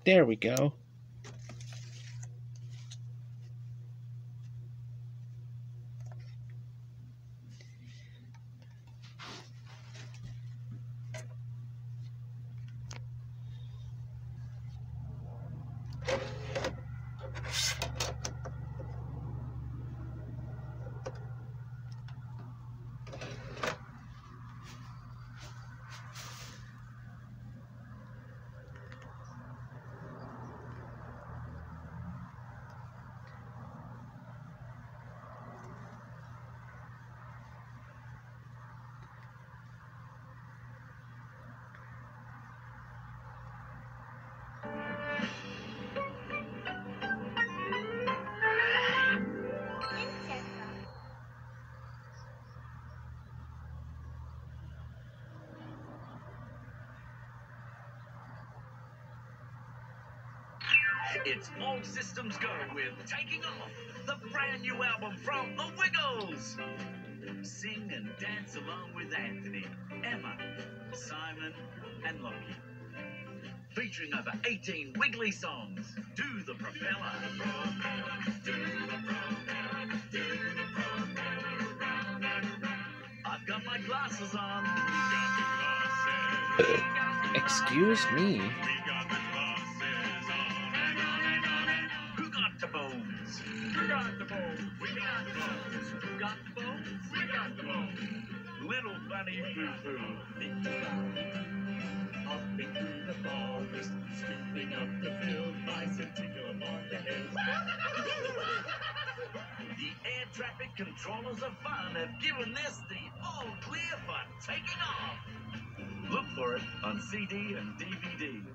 There we go. It's all systems go with Taking Off, the brand new album from The Wiggles. Sing and dance along with Anthony, Emma, Simon, and Lockie. Featuring over 18 Wiggly songs. Do the propeller. I've got my glasses on. Excuse me. Who got the bones? Who got the bones? We got the bones. Who got the bones? We got the bones. Little bunny foo-foo. Up into the forest, scooping up the field, mice and tickle 'em on the head. The air traffic controllers of fun have given this the all clear for taking off. Look for it on CD and DVD.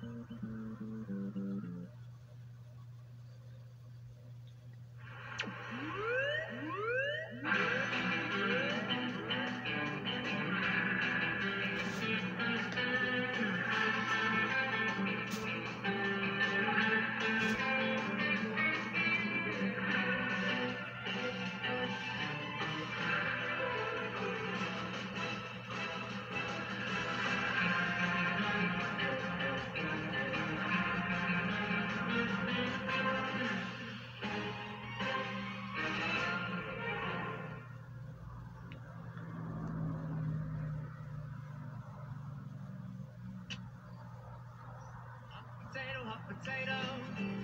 Hot potato,